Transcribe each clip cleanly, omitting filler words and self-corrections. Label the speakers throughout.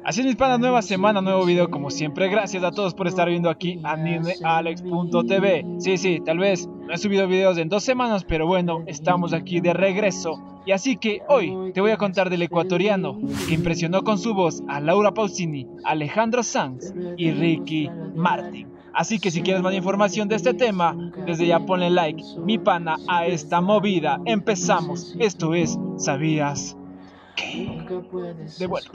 Speaker 1: Así es, mis panas, nueva semana, nuevo video como siempre. Gracias a todos por estar viendo aquí AnimeAlex.tv. Sí, tal vez no he subido videos en 2 semanas, pero bueno, estamos aquí de regreso. Y así que hoy te voy a contar del ecuatoriano que impresionó con su voz a Laura Pausini, Alejandro Sanz y Ricky Martin. Así que si quieres más información de este tema, desde ya ponle like, mi pana, a esta movida. Empezamos. Esto es ¿Sabías qué? De vuelta.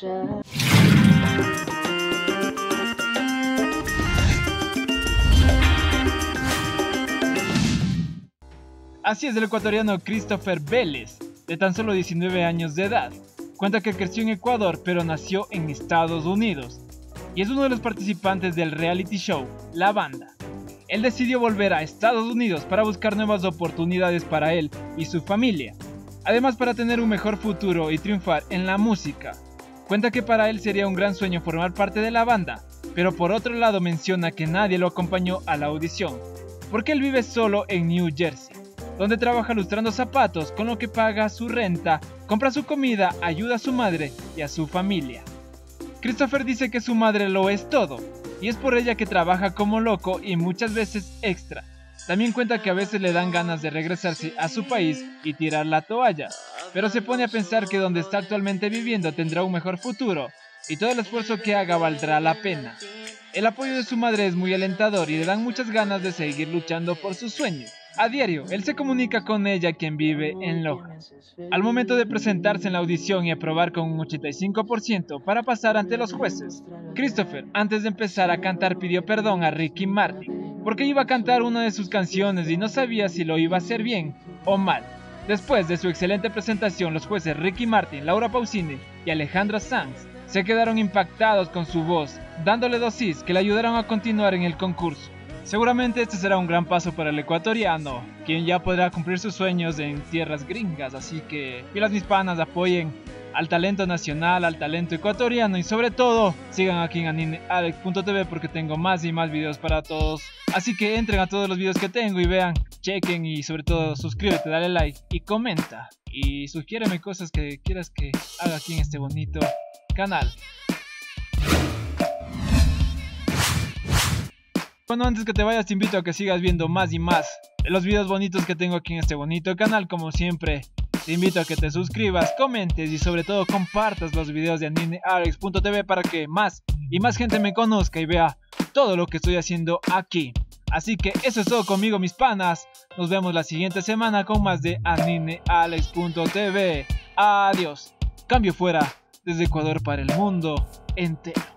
Speaker 1: Así es, el ecuatoriano Christopher Vélez, de tan solo 19 años de edad, cuenta que creció en Ecuador pero nació en Estados Unidos y es uno de los participantes del reality show La Banda. Él decidió volver a Estados Unidos para buscar nuevas oportunidades para él y su familia, además para tener un mejor futuro y triunfar en la música. Cuenta que para él sería un gran sueño formar parte de la banda, pero por otro lado menciona que nadie lo acompañó a la audición, porque él vive solo en New Jersey, donde trabaja lustrando zapatos, con lo que paga su renta, compra su comida, ayuda a su madre y a su familia. Christopher dice que su madre lo es todo, y es por ella que trabaja como loco y muchas veces extra. También cuenta que a veces le dan ganas de regresarse a su país y tirar la toalla, pero se pone a pensar que donde está actualmente viviendo tendrá un mejor futuro, y todo el esfuerzo que haga valdrá la pena. El apoyo de su madre es muy alentador y le dan muchas ganas de seguir luchando por sus sueños. A diario, él se comunica con ella, quien vive en Loja. Al momento de presentarse en la audición y aprobar con un 85% para pasar ante los jueces, Christopher, antes de empezar a cantar, pidió perdón a Ricky Martin, porque iba a cantar una de sus canciones y no sabía si lo iba a hacer bien o mal. Después de su excelente presentación, los jueces Ricky Martin, Laura Pausini y Alejandro Sanz se quedaron impactados con su voz, dándole dosis que le ayudaron a continuar en el concurso. Seguramente este será un gran paso para el ecuatoriano, quien ya podrá cumplir sus sueños en tierras gringas, así que pilas mis panas, apoyen al talento nacional, al talento ecuatoriano y sobre todo sigan aquí en AnimeAlex.tv porque tengo más y más videos para todos. Así que entren a todos los videos que tengo y vean, chequen y sobre todo suscríbete, dale like y comenta. Y sugiéreme cosas que quieras que haga aquí en este bonito canal. Bueno, antes que te vayas te invito a que sigas viendo más y más de los videos bonitos que tengo aquí en este bonito canal. Como siempre, te invito a que te suscribas, comentes y sobre todo compartas los videos de AnimeAlex.tv para que más y más gente me conozca y vea todo lo que estoy haciendo aquí. Así que eso es todo conmigo, mis panas. Nos vemos la siguiente semana con más de AnimeAlex.tv. Adiós. Cambio fuera desde Ecuador para el mundo entero.